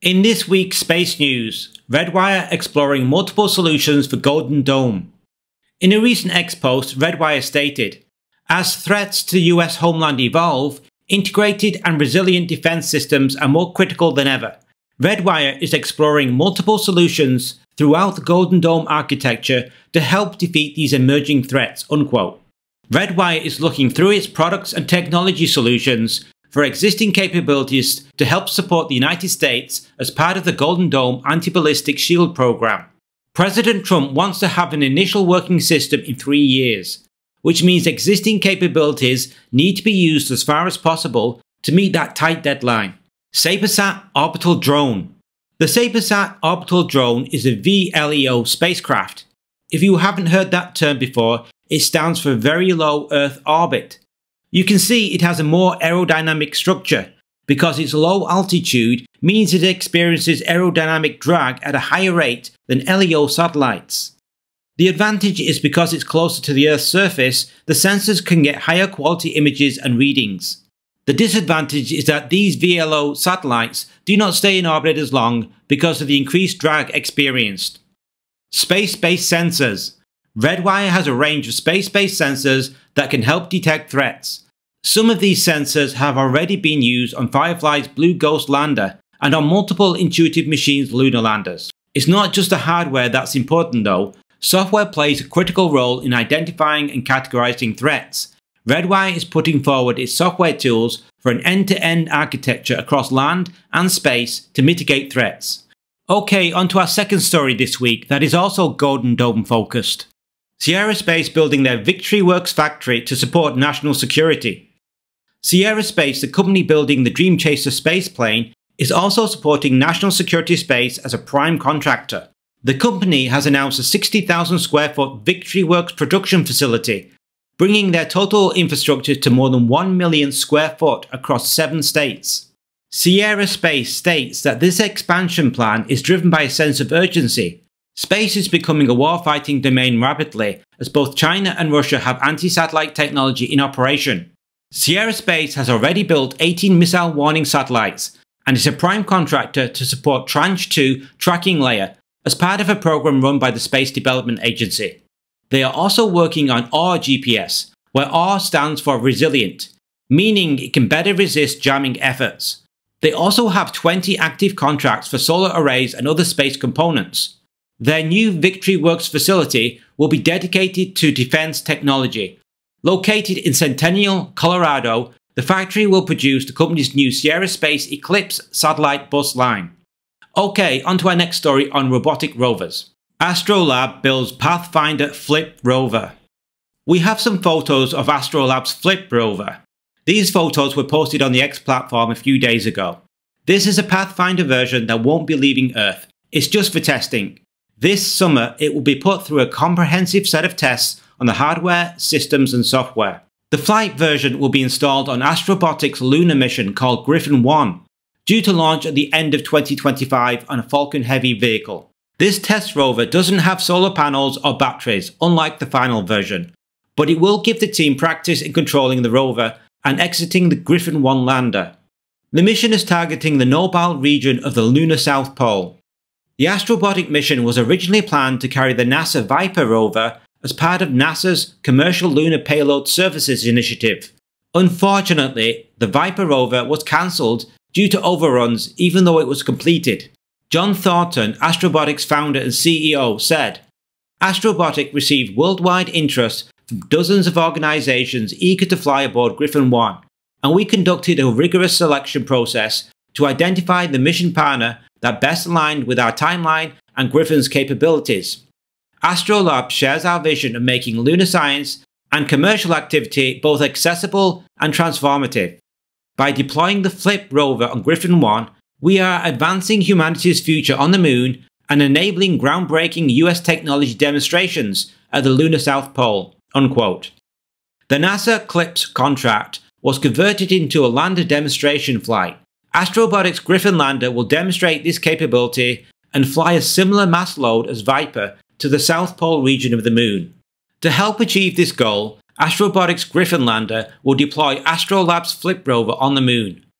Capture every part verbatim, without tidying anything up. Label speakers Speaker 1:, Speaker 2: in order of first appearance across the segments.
Speaker 1: In this week's space news, Redwire exploring multiple solutions for Golden Dome. In a recent X post, Redwire stated, "As threats to the U S homeland evolve, integrated and resilient defense systems are more critical than ever. Redwire is exploring multiple solutions throughout the Golden Dome architecture to help defeat these emerging threats." Unquote. Redwire is looking through its products and technology solutions for existing capabilities to help support the United States as part of the Golden Dome anti-ballistic shield program. President Trump wants to have an initial working system in three years, which means existing capabilities need to be used as far as possible to meet that tight deadline. SabreSat Orbital Drone. The SabreSat Orbital Drone is a V L E O spacecraft. If you haven't heard that term before, it stands for Very Low Earth Orbit. You can see it has a more aerodynamic structure, because its low altitude means it experiences aerodynamic drag at a higher rate than L E O satellites. The advantage is because it's closer to the Earth's surface, the sensors can get higher quality images and readings. The disadvantage is that these V L O satellites do not stay in orbit as long because of the increased drag experienced. Space-based sensors. Redwire has a range of space-based sensors that can help detect threats. Some of these sensors have already been used on Firefly's Blue Ghost lander and on multiple Intuitive Machines lunar landers. It's not just the hardware that's important though. Software plays a critical role in identifying and categorizing threats. Redwire is putting forward its software tools for an end-to-end architecture across land and space to mitigate threats. Okay, on to our second story this week that is also Golden Dome focused. Sierra Space building their Victory Works factory to support national security. Sierra Space, the company building the Dream Chaser spaceplane, is also supporting national security space as a prime contractor. The company has announced a sixty thousand square foot Victory Works production facility, bringing their total infrastructure to more than one million square foot across seven states. Sierra Space states that this expansion plan is driven by a sense of urgency. Space is becoming a warfighting domain rapidly, as both China and Russia have anti-satellite technology in operation. Sierra Space has already built eighteen missile warning satellites, and is a prime contractor to support Tranche two tracking layer as part of a program run by the Space Development Agency. They are also working on O R G P S, where O R stands for resilient, meaning it can better resist jamming efforts. They also have twenty active contracts for solar arrays and other space components. Their new Victory Works facility will be dedicated to defense technology. Located in Centennial, Colorado, the factory will produce the company's new Sierra Space Eclipse satellite bus line. Okay, on to our next story on robotic rovers. Astrolab builds Pathfinder Flip Rover. We have some photos of Astrolab's Flip Rover. These photos were posted on the X platform a few days ago. This is a Pathfinder version that won't be leaving Earth. It's just for testing. This summer, it will be put through a comprehensive set of tests on the hardware, systems and software. The flight version will be installed on Astrobotic's lunar mission called Griffin one, due to launch at the end of twenty twenty-five on a Falcon Heavy vehicle. This test rover doesn't have solar panels or batteries, unlike the final version, but it will give the team practice in controlling the rover and exiting the Griffin one lander. The mission is targeting the Nobile region of the lunar South Pole. The Astrobotic mission was originally planned to carry the NASA Viper rover as part of NASA's Commercial Lunar Payload Services initiative. Unfortunately, the Viper rover was cancelled due to overruns even though it was completed. John Thornton, Astrobotic's founder and C E O, said, "Astrobotic received worldwide interest from dozens of organisations eager to fly aboard Griffin one, and we conducted a rigorous selection process to identify the mission partner that best aligned with our timeline and Griffin's capabilities. Astrolab shares our vision of making lunar science and commercial activity both accessible and transformative. By deploying the Flip rover on Griffin one, we are advancing humanity's future on the moon and enabling groundbreaking U S technology demonstrations at the lunar South Pole." Unquote. The NASA CLIPS contract was converted into a lander demonstration flight. Astrobotic's Griffin lander will demonstrate this capability and fly a similar mass load as Viper to the South Pole region of the Moon. To help achieve this goal, Astrobotic's Griffin lander will deploy Astrolab's Flip rover on the Moon.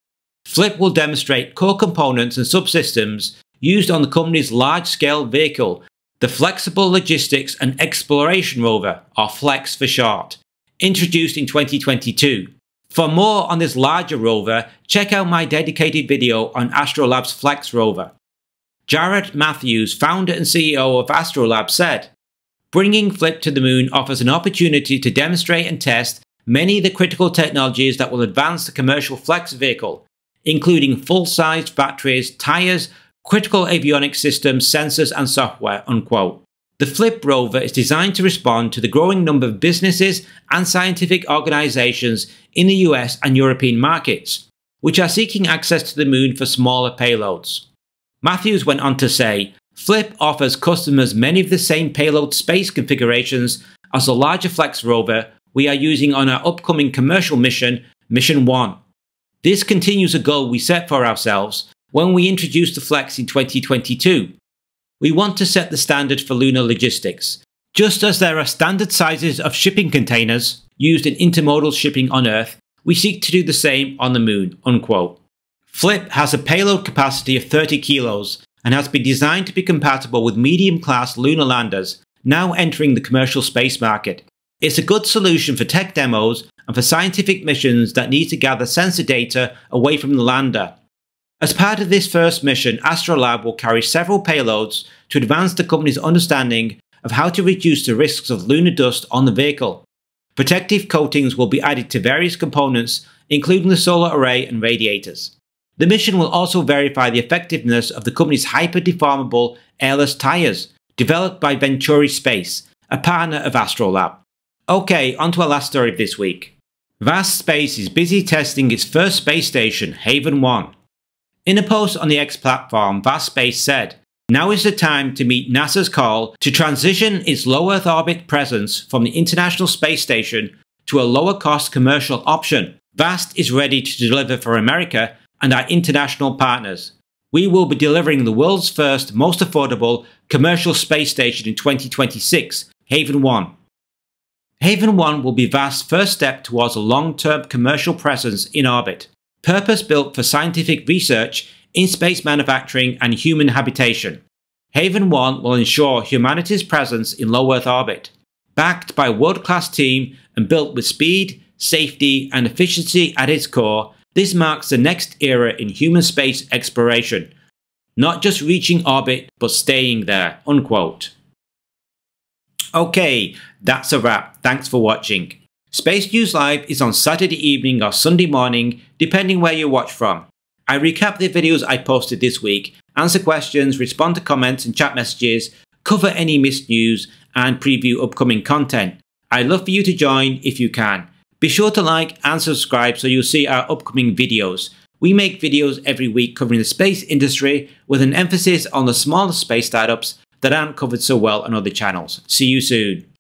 Speaker 1: Flip will demonstrate core components and subsystems used on the company's large-scale vehicle, the Flexible Logistics and Exploration Rover, or FLEX for short, introduced in twenty twenty-two. For more on this larger rover, check out my dedicated video on Astrolab's FLEX rover. Jared Matthews, founder and C E O of Astrolab, said, "Bringing Flip to the moon offers an opportunity to demonstrate and test many of the critical technologies that will advance the commercial FLEX vehicle, including full-sized batteries, tyres, critical avionics systems, sensors and software." Unquote. The Flip rover is designed to respond to the growing number of businesses and scientific organisations in the U S and European markets, which are seeking access to the moon for smaller payloads. Matthews went on to say, "Flip offers customers many of the same payload space configurations as the larger FLEX rover we are using on our upcoming commercial mission, Mission one. This continues a goal we set for ourselves when we introduced the FLEX in twenty twenty-two. We want to set the standard for lunar logistics. Just as there are standard sizes of shipping containers used in intermodal shipping on Earth, we seek to do the same on the moon." Unquote. Flip has a payload capacity of thirty kilos and has been designed to be compatible with medium-class lunar landers now entering the commercial space market. It's a good solution for tech demos and for scientific missions that need to gather sensor data away from the lander. As part of this first mission, Astrolab will carry several payloads to advance the company's understanding of how to reduce the risks of lunar dust on the vehicle. Protective coatings will be added to various components, including the solar array and radiators. The mission will also verify the effectiveness of the company's hyper-deformable airless tyres, developed by Venturi Space, a partner of Astrolab. Okay, on to our last story of this week. Vast Space is busy testing its first space station, Haven one. In a post on the X platform, Vast Space said, "Now is the time to meet NASA's call to transition its low Earth orbit presence from the International Space Station to a lower-cost commercial option. Vast is ready to deliver for America and our international partners. We will be delivering the world's first, most affordable commercial space station in twenty twenty-six, Haven one. Haven one will be Vast's first step towards a long-term commercial presence in orbit, purpose-built for scientific research in space manufacturing and human habitation. Haven one will ensure humanity's presence in low Earth orbit. Backed by a world-class team and built with speed, safety and efficiency at its core, this marks the next era in human space exploration. Not just reaching orbit, but staying there." Unquote. Okay, that's a wrap. Thanks for watching. Space News Live is on Saturday evening or Sunday morning, depending where you watch from. I recap the videos I posted this week, answer questions, respond to comments and chat messages, cover any missed news, and preview upcoming content. I'd love for you to join if you can. Be sure to like and subscribe so you'll see our upcoming videos. We make videos every week covering the space industry with an emphasis on the smaller space startups that aren't covered so well on other channels. See you soon.